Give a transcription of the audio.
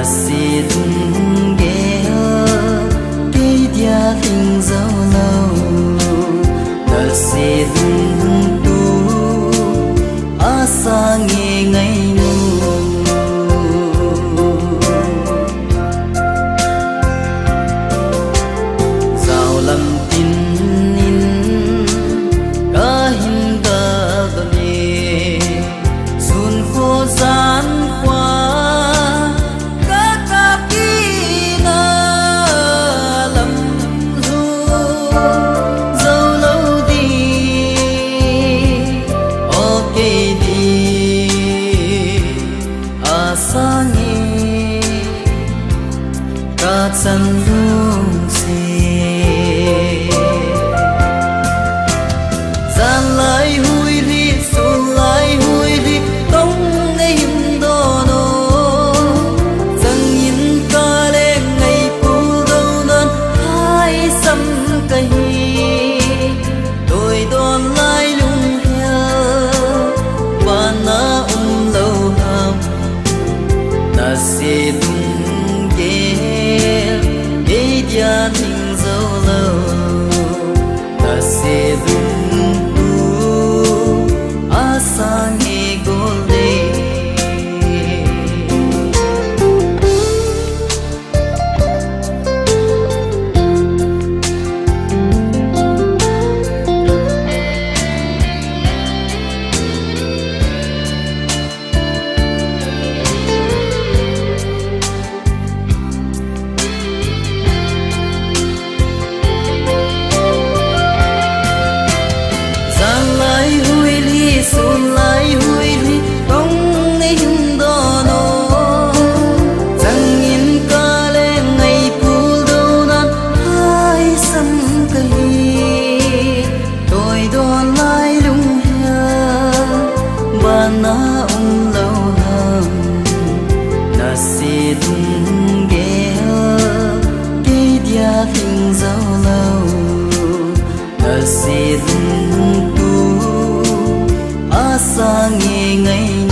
si tung ghé cây dia hình dấu lâu si tung tu asa nghe ngày nu giàu lâm tin in cả hình ta đôi sun khô gian chân lung xì gian lại hui đi xuống lại hui đi không ngay hình đồ nô dần nhìn ca lên ngày phù đâu đơn hai xăm cây đôi đòn lại lung theo và na lâu hầm na xì dia thình dấu lâu ta sẽ dung tu asa nghe gole sun lại hui đi không ngay hình đó nô chẳng nhìn ca lên ngày phù đâu nan hai xăm cây tôi đón lại lung hea bà na lâu hầm na si tung ghé cây dia hình dấu lâu na si tung tu asa nghe ngày